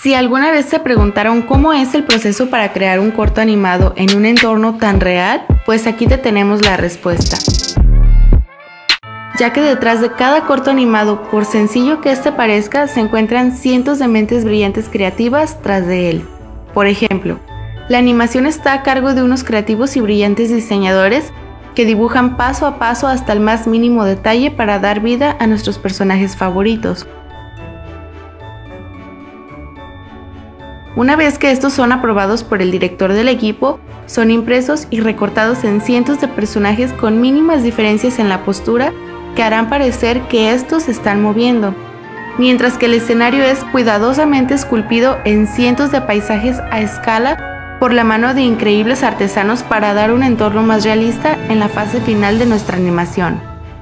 Si alguna vez se preguntaron cómo es el proceso para crear un corto animado en un entorno tan real, pues aquí te tenemos la respuesta. Ya que detrás de cada corto animado, por sencillo que este parezca, se encuentran cientos de mentes brillantes creativas tras de él. Por ejemplo, la animación está a cargo de unos creativos y brillantes diseñadores que dibujan paso a paso hasta el más mínimo detalle para dar vida a nuestros personajes favoritos. Una vez que estos son aprobados por el director del equipo, son impresos y recortados en cientos de personajes con mínimas diferencias en la postura que harán parecer que estos se están moviendo, mientras que el escenario es cuidadosamente esculpido en cientos de paisajes a escala por la mano de increíbles artesanos para dar un entorno más realista en la fase final de nuestra animación.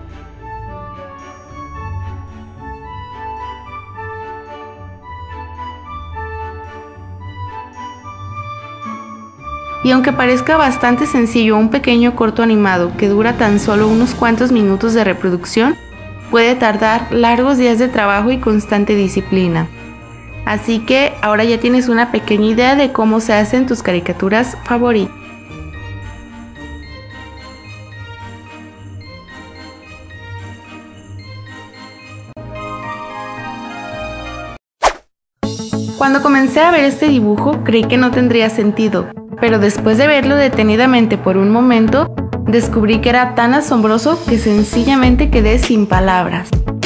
Y aunque parezca bastante sencillo un pequeño corto animado que dura tan solo unos cuantos minutos de reproducción, puede tardar largos días de trabajo y constante disciplina. Así que ahora ya tienes una pequeña idea de cómo se hacen tus caricaturas favoritas. Cuando comencé a ver este dibujo creí que no tendría sentido, pero después de verlo detenidamente por un momento, descubrí que era tan asombroso que sencillamente quedé sin palabras.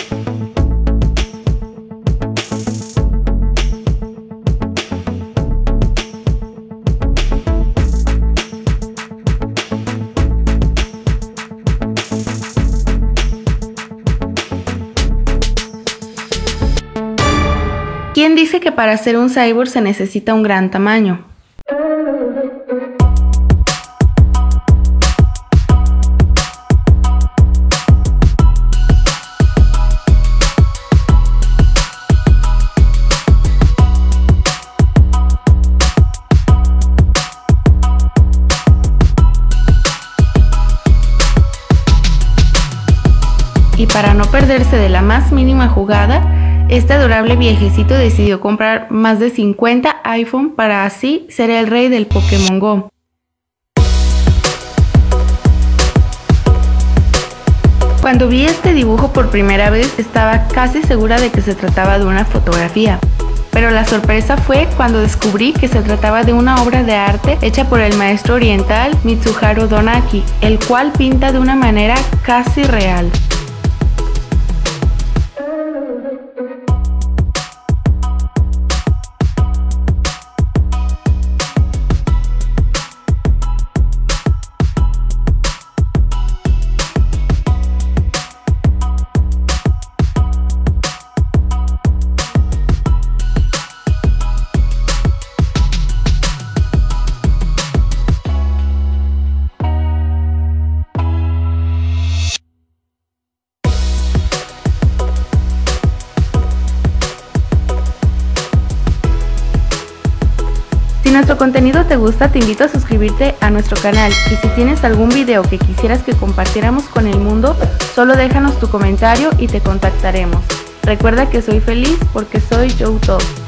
¿Quién dice que para ser un cyborg se necesita un gran tamaño? Y para no perderse de la más mínima jugada, este adorable viejecito decidió comprar más de 50 iPhone para así ser el rey del Pokémon Go. Cuando vi este dibujo por primera vez estaba casi segura de que se trataba de una fotografía, pero la sorpresa fue cuando descubrí que se trataba de una obra de arte hecha por el maestro oriental Mitsuharu Donaki, el cual pinta de una manera casi real. Si nuestro contenido te gusta, te invito a suscribirte a nuestro canal y si tienes algún video que quisieras que compartiéramos con el mundo, solo déjanos tu comentario y te contactaremos. Recuerda que soy feliz porque soy Joe Top.